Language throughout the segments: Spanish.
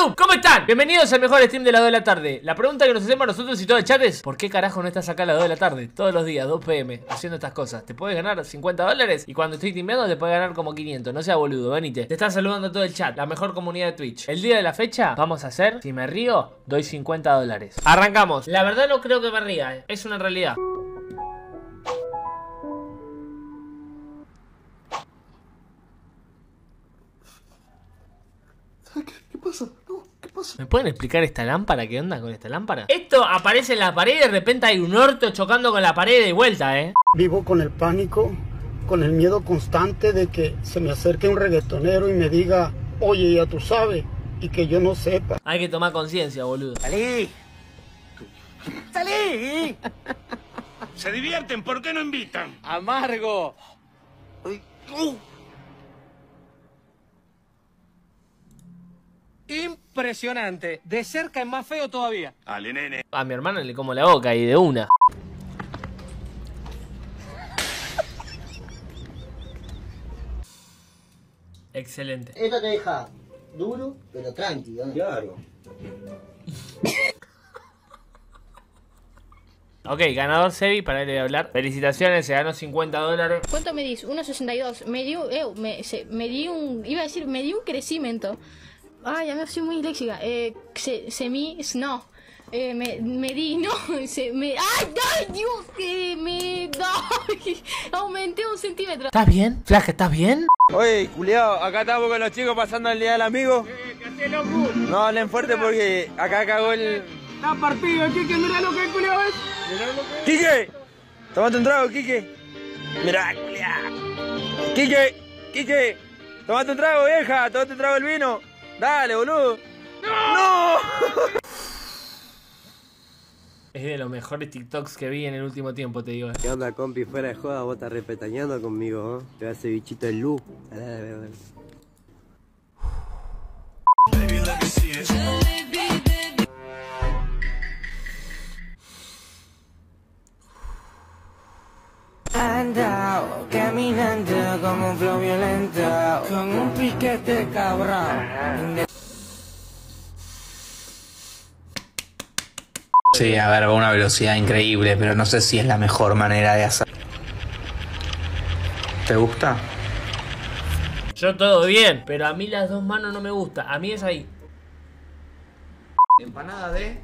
YouTube, ¿cómo están? Bienvenidos al mejor stream de las 2 de la tarde. La pregunta que nos hacemos nosotros y todo el chat es: ¿por qué carajo no estás acá a las 2 de la tarde? Todos los días, 2 PM, haciendo estas cosas. Te puedes ganar $50 y cuando estoy timbeando te puedes ganar como 500. No sea boludo, venite. Te está saludando todo el chat, la mejor comunidad de Twitch. El día de la fecha vamos a hacer, si me río, doy $50. Arrancamos. La verdad no creo que me ría, es una realidad. ¿Qué pasa? No, ¿qué pasa? ¿Me pueden explicar esta lámpara? ¿Qué onda con esta lámpara? Esto aparece en la pared y de repente hay un orto chocando con la pared de vuelta, Vivo con el pánico, con el miedo constante de que se me acerque un reggaetonero y me diga: oye, ya tú sabes, y que yo no sepa. Hay que tomar conciencia, boludo. ¡Salí! ¡Salí! Se divierten, ¿por qué no invitan? ¡Amargo! Impresionante. De cerca es más feo todavía. Ale, nene. A mi hermana le como la boca y de una. Excelente. Esto te deja duro, pero tranquilo, ¿no? Claro. Ok, ganador Sebi, para él de hablar. Felicitaciones, se ganó $50. ¿Cuánto medís? 1,62. Me di un... Iba a decir, me di un crecimiento. Ay, ya me soy muy disléxica. No. Me di, no. ¡Ay, Dios! Aumenté 1 centímetro. ¿Estás bien? Flash, ¿estás bien? Oye, culiao, acá estamos con los chicos pasando el día del amigo. No hablen fuerte porque acá cagó el... Está partido, Kike, mirá lo que el culiao es. ¡Quique! Tómate un trago, Quique. Mirá, culiao. ¡Quique! Tómate un trago, vieja. Tómate un trago el vino. Dale, boludo. ¡No! Es de los mejores TikToks que vi en el último tiempo, te digo. ¿Qué onda, compi? Fuera de joda, vos estás repetañando conmigo, ¿no? Te va a hacer bichito el luz. Dale. Andao, caminando como un flow violento, con un piquete cabrón. Sí, a ver, va a una velocidad increíble, pero no sé si es la mejor manera de hacer. ¿Te gusta? Yo todo bien, pero a mí las dos manos no me gusta. A mí es ahí. Empanada de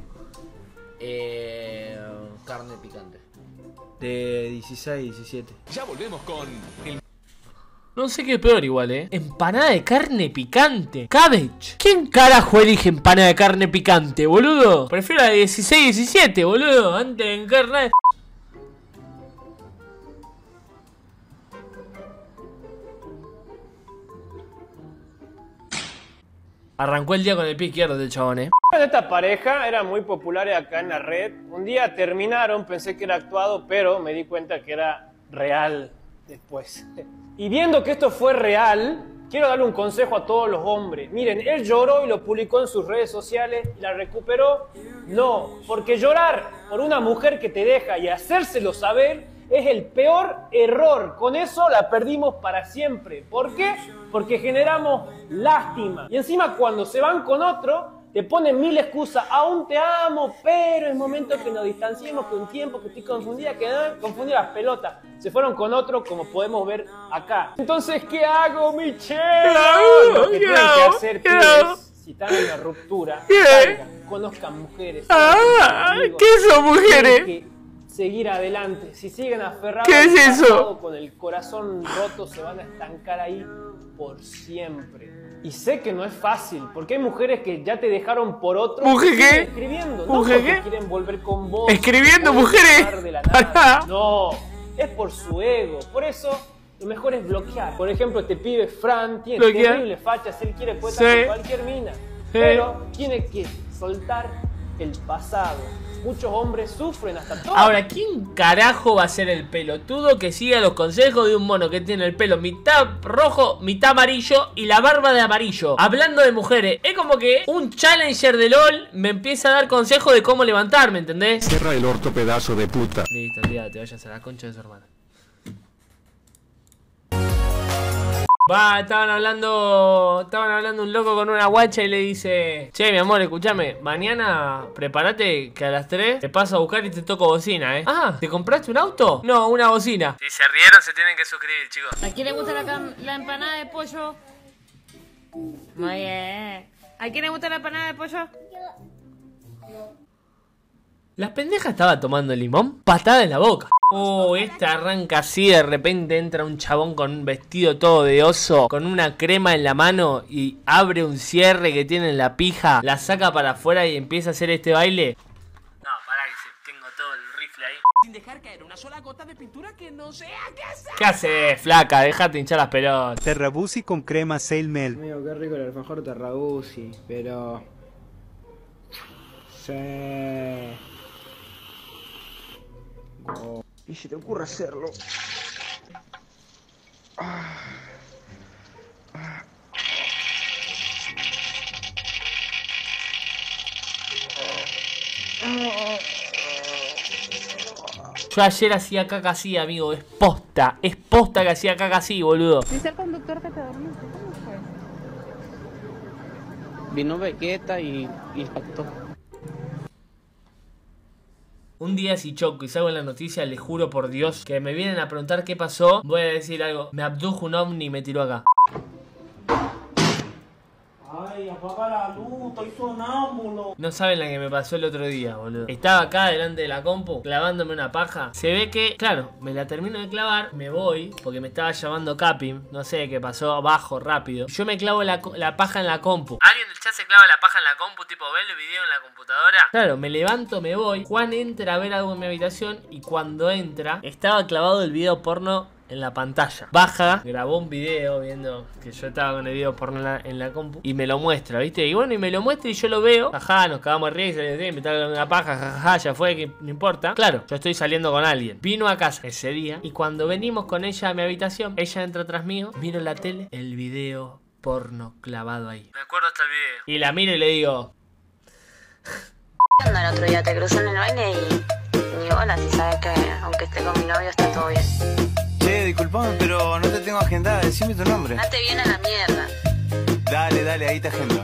carne picante. De 16, 17. Ya volvemos con el... No sé qué es peor igual, Empanada de carne picante. Cabbage. ¿Quién carajo elige empanada de carne picante, boludo? Prefiero la de 16, 17, boludo. Antes de encarnar. Arrancó el día con el pie izquierdo del chabón, Esta pareja era muy popular acá en la red. Un día terminaron, pensé que era actuado, pero me di cuenta que era real después. Y viendo que esto fue real, quiero darle un consejo a todos los hombres. Miren, él lloró y lo publicó en sus redes sociales y la recuperó. No, porque llorar por una mujer que te deja y hacérselo saber es el peor error. Con eso la perdimos para siempre. ¿Por qué? Porque generamos lástima. Y encima cuando se van con otro, te ponen 1000 excusas. Aún te amo, pero es momento que nos distanciemos, que un tiempo que estoy confundida, que confundí las pelotas. Se fueron con otro, como podemos ver acá. Entonces, ¿qué hago, Michelle? Lo que tienen que hacer, pibes, si están en una ruptura, salgan, conozcan mujeres. ¿Qué son mujeres? Seguir adelante. Si siguen aferrados ¿Qué es eso? con el corazón roto, se van a estancar ahí por siempre. Y sé que no es fácil, porque hay mujeres que ya te dejaron por otro. ¿Mujer qué? Escribiendo, no ¿Mujer porque qué? quieren volver con vos. ¿Escribiendo, mujeres? De la nada. No, es por su ego. Por eso lo mejor es bloquear. Por ejemplo, este pibe Fran tiene terribles fachas, él quiere poeta con cualquier mina. Pero tiene que soltar el pasado. Muchos hombres sufren hasta todo. Ahora, ¿quién carajo va a ser el pelotudo que siga los consejos de un mono que tiene el pelo mitad rojo, mitad amarillo y la barba de amarillo? Hablando de mujeres, es como que un challenger de LOL me empieza a dar consejos de cómo levantarme, ¿entendés? Cierra el orto, pedazo de puta. Listo, olvídate, vayas a la concha de su hermana. Estaban hablando un loco con una guacha y le dice: che, mi amor, escúchame, mañana prepárate que a las 3 te paso a buscar y te toco bocina, Ah, ¿te compraste un auto? No, una bocina. Si se rieron se tienen que suscribir, chicos. ¿A quién le gusta la empanada de pollo? Muy bien. ¿A quién le gusta la empanada de pollo? La pendeja estaba tomando limón, patada en la boca. Esta arranca así, de repente entra un chabón con un vestido todo de oso, con una crema en la mano y abre un cierre que tiene en la pija, la saca para afuera y empieza a hacer este baile. No, pará que tengo todo el rifle ahí. Sin dejar caer una sola gota de pintura que no sea qué hacer. ¿Qué haces, flaca? Dejate hinchar las pelotas. Terrabusi con crema Sail Mel. Amigo, qué rico el alfajor Terrabusi, pero... Sí... Oh. Y si te ocurre hacerlo. Yo ayer hacía caca así, amigo, es posta que hacía caca así, boludo. Dice el conductor que te dormiste, ¿cómo fue? Vino Vegeta y impactó. Un día si choco y salgo en la noticia, les juro por Dios que me vienen a preguntar qué pasó, voy a decir algo: me abdujo un ovni y me tiró acá. Ay, apaga la luz, estoy sonámbulo. No saben la que me pasó el otro día, boludo. Estaba acá delante de la compu, clavándome una paja. Se ve que, claro, me la termino de clavar, me voy, porque me estaba llamando Capim. No sé qué pasó, abajo, rápido. Yo me clavo la paja en la compu. ¿Alguien del chat se clava la paja en la compu, tipo ve el video en la computadora? Claro, me levanto, me voy. Juan entra a ver algo en mi habitación y cuando entra, estaba clavado el video porno en la pantalla. Baja, grabó un video viendo que yo estaba con el video porno en la compu y me lo muestra, ¿viste? Y bueno, y me lo muestra y yo lo veo. Ajá, nos cagamos de risa, me está dando una paja, jajaja, ya fue, que no importa. Claro, yo estoy saliendo con alguien. Vino a casa ese día y cuando venimos con ella a mi habitación, ella entra atrás mío, miro la tele, el video porno clavado ahí. Me acuerdo hasta el video. Y la miro y le digo: El otro día te cruzó en el baile y hola, si sabes que aunque esté con mi novio está todo bien. Che, disculpame, pero no te tengo agendada, decime tu nombre. Date bien a la mierda. Dale, dale, ahí te agendo.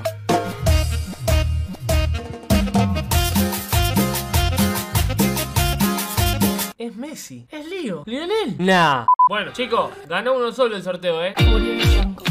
Es Messi, es Leo, Lionel. Nah. Bueno, chicos, ganó uno solo el sorteo,